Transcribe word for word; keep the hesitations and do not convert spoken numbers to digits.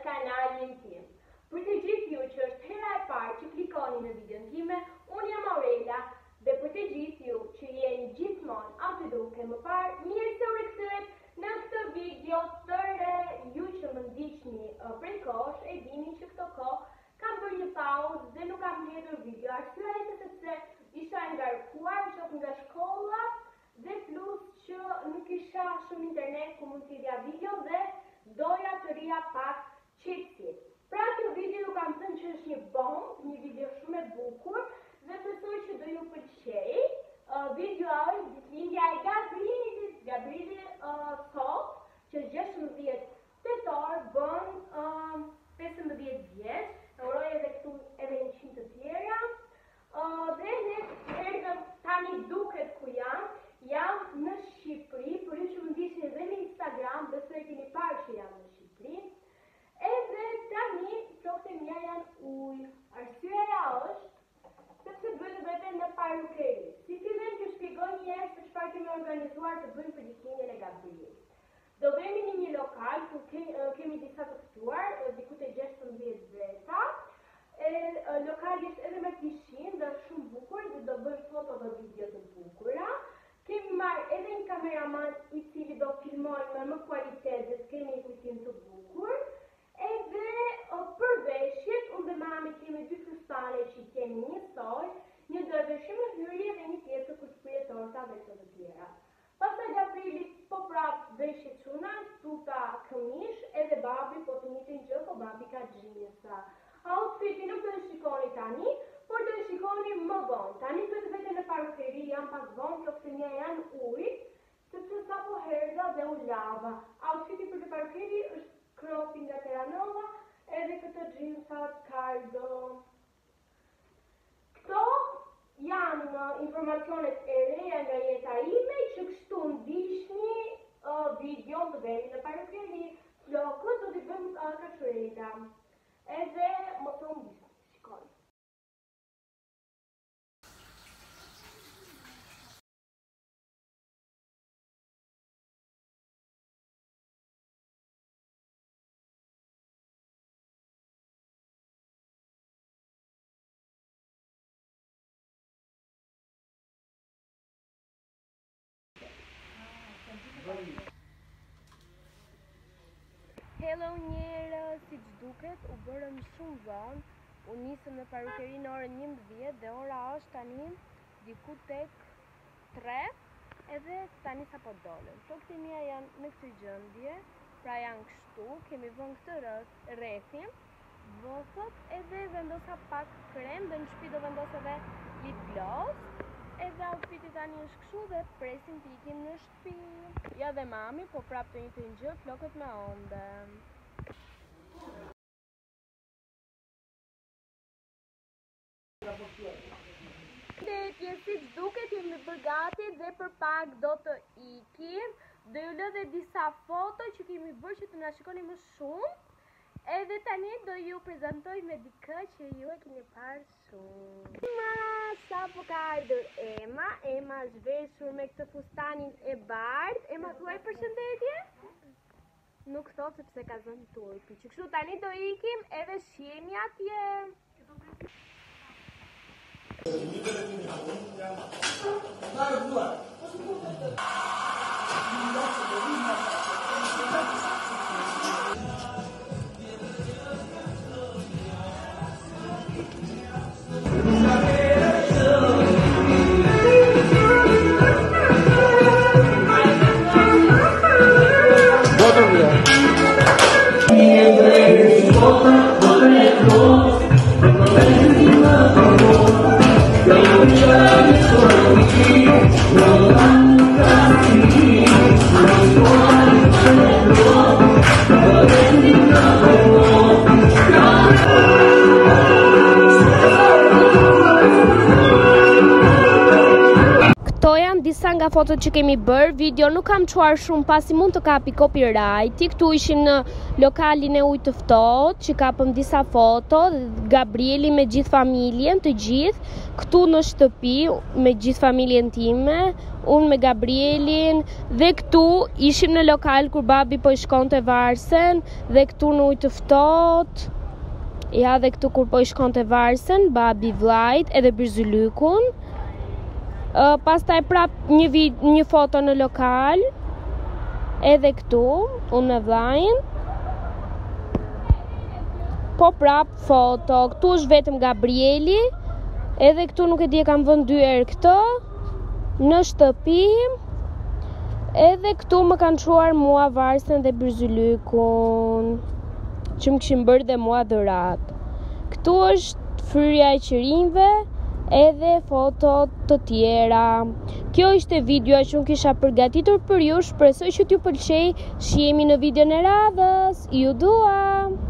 kanalin tim. Për të gjithë ju që është hera e parë që klikoni në videon time, unë jam Aurela dhe për të gjithë ju që jeni gjithmonë aty duke më parë, mirë se u rikthyet në këtë video të re. Ju që më ndiqni uh, prej kohësh e dini që këto kohë kam bërë një pauzë dhe nuk kam hedhur video. Arsyeja është sepse isha ngarkuar qoftë nga shkolla dhe plus që nuk isha shumë internet ku mund t'i dhja video dhe doja të rria pak qetësi. Pra kjo video ju kam thënë që është një bombë, një video shumë e bukur dhe besoj që do ju pëlqej. Uh, video është ditëlindja e Gabrilit, Gabrili uh, sot, që gjashtëmbëdhjetë tetor bën uh, pesëmbëdhjetë vjeç, e uroj edhe këtu edhe njëqind të tjera. Uh, dhe ne erdhëm tani duket ku jam. Jam në Shqipëri, për ju që më ndihni edhe në Instagram, besoj e keni parë që jam në Shqipëri. Edhe tani flokët e mia janë ujë. Arsyeja është sepse bëhet vetëm në parukeri. Si fillim që shpjegoj një herë se çfarë kemi organizuar të bëjmë për ditëlindjen e Gabrielit. Do vemi në një lokal ku ke, kemi disa të ftuar, diku te gjashtëmbëdhjetë veta. E, lokali është edhe me pishinë dhe është shumë bukur dhe do bëjmë foto dhe video të bukura. Kemi marrë edhe një kameraman i cili do filmojnë me më kualitet dhe s'kemi një kujtim të bukur. Edhe për veshjet, unë dhe mami kemi dy fustane që i kemi njësoj, një do e veshim në hyrje dhe një tjetër kur shprije torta dhe të të tjera. Pastaj Gabrieli po prapë veshje çuna, tuta këmish, edhe babi po të njëjtin gjë, po babi ka xhinsa. Outfiti nuk do e shikoni tani, por do e shikoni më vonë. Tani duhet vete në parukeri, jam pak vonë, flokët e mia janë ujë, sepse sapo herdha dhe u lava. Outfiti për të parukeri është kropi nga Terranova, edhe këtë xhinsat Cardo. Këto janë uh, informacionet e reja nga jeta ime, që kështu ndiqni uh, video të veni në parukeri. Flokët do t'i bëjmë uh, kaqurela. Edhe më të më disë, shikoj. Hello njerëz, si që duket, u bërëm shumë vonë, u nisëm në parukeri në orën njëmbëdhjetë dhe ora është tani diku tek tre, edhe tani sa po dolëm. Flokët e mia janë në këtë gjendje, pra janë kështu, kemi vënë këtë rrethin, vosot, edhe vendosa pak krem dhe në shtëpi do vendos edhe lip gloss. Edhe outfiti tani është kështu dhe presim të ikim në shtëpi. Ja dhe mami, po prap të njëjtin gjë, flokët me onde. Ndetje, si që duket jemi përgati dhe për pak do të ikim. Do ju lë dhe disa foto që kemi bërë që të na shikoni më shumë. Edhe tani do ju prezentoj me dikë që ju e keni parë shumë. Ema, sa po ka ardhur Ema, Ema është veshur me këtë fustanin e bardhë. Ema, thuaj përshëndetje? Nuk thot sepse ka zënë turpi. Që kështu tani do ikim edhe shihemi atje. No nga fotot që kemi bërë. Video nuk kam çuar shumë pasi mund të kapi copyright. Këtu ishim në lokalin e Ujë të Ftohtë, që kapëm disa foto, Gabrieli me gjithë familjen, të gjithë, këtu në shtëpi me gjithë familjen time, unë me Gabrielin, dhe këtu ishim në lokal kur babi po i shkonte varsen, dhe këtu në Ujë të Ftohtë. Ja, dhe këtu kur po i shkonte varsen, babi vllajt edhe Birzylykun. Uh, pastaj prap një, vid, një foto në lokal, edhe këtu, unë me vllajin. Po prap foto, këtu është vetëm Gabrieli, edhe këtu nuk e di e kam vënë dy herë këtë, në shtëpi, edhe këtu më kanë çuar mua varsen dhe Birzylykun, që më kishin bërë dhe mua dhuratë. Këtu është fryrja e qërinjve, edhe foto të tjera. Kjo ishte videoa që unë kisha përgatitur për ju, shpresoj që t'ju pëlqej, shihemi në videon e radhës. Ju dua!